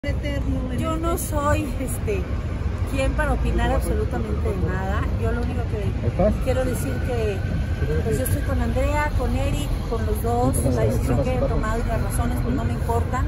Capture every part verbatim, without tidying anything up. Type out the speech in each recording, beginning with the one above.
Eterno, yo no soy este quien para opinar absolutamente de nada. Yo lo único que quiero decir que pues yo estoy con Andrea, con Eric, con los dos. La decisión que hayan tomado y las razones pues no me importan,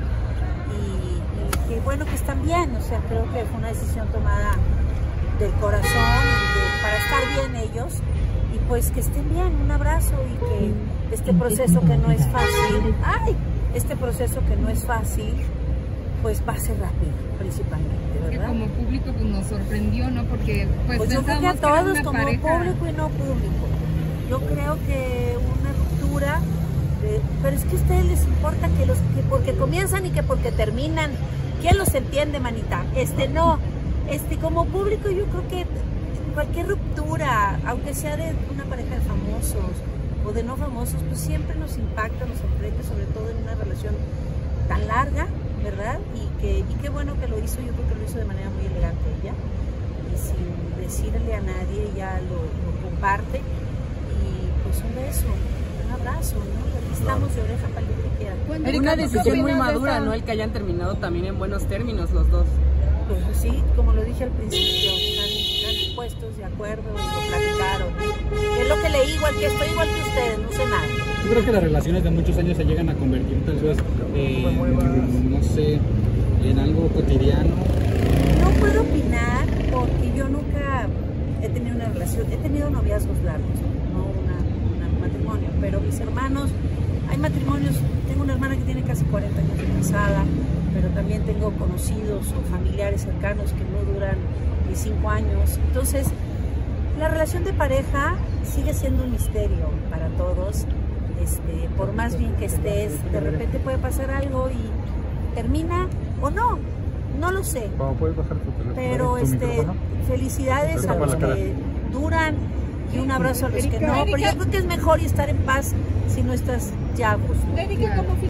y, y que bueno que están bien. O sea, creo que fue una decisión tomada del corazón de, para estar bien ellos, y pues que estén bien. Un abrazo, y que este proceso que no es fácil, ay, este proceso que no es fácil, pues pase rápido, principalmente, ¿verdad? Que como público pues nos sorprendió, ¿no? Porque pues, pues yo creo que a todos, como pareja... público y no público. Yo creo que una ruptura, de, pero es que a ustedes les importa que los que porque comienzan y que porque terminan. ¿Quién los entiende, manita? Este no, este como público yo creo que cualquier ruptura, aunque sea de una pareja de famosos o de no famosos, pues siempre nos impacta, nos sorprende, sobre todo en una relación tan larga, ¿verdad? Y que y qué bueno que lo hizo. Yo creo que lo hizo de manera muy elegante ella, y sin decirle a nadie, ya lo, lo comparte. Y pues un beso, un abrazo, ¿no? Aquí estamos de oreja para el que quiera. Es una decisión muy madura, ¿no? El que hayan terminado también en buenos términos los dos. Pues sí, como lo dije al principio, están, están puestos de acuerdo, y lo platicaron. Es lo que leí, igual que estoy igual que ustedes, no sé nada. Yo creo que las relaciones de muchos años se llegan a convertir entonces en, no sé, en algo cotidiano. No puedo opinar porque yo nunca he tenido una relación, he tenido noviazgos largos, no una, un matrimonio, pero mis hermanos, hay matrimonios, tengo una hermana que tiene casi cuarenta años de casada, pero también tengo conocidos o familiares cercanos que no duran ni cinco años. Entonces, la relación de pareja sigue siendo un misterio para todos. Este, por más bien que estés, de repente puede pasar algo y termina o no, no lo sé. Pero este, felicidades a los que duran y un abrazo a los que no. Pero yo creo que es mejor estar en paz si no estás ya a gusto.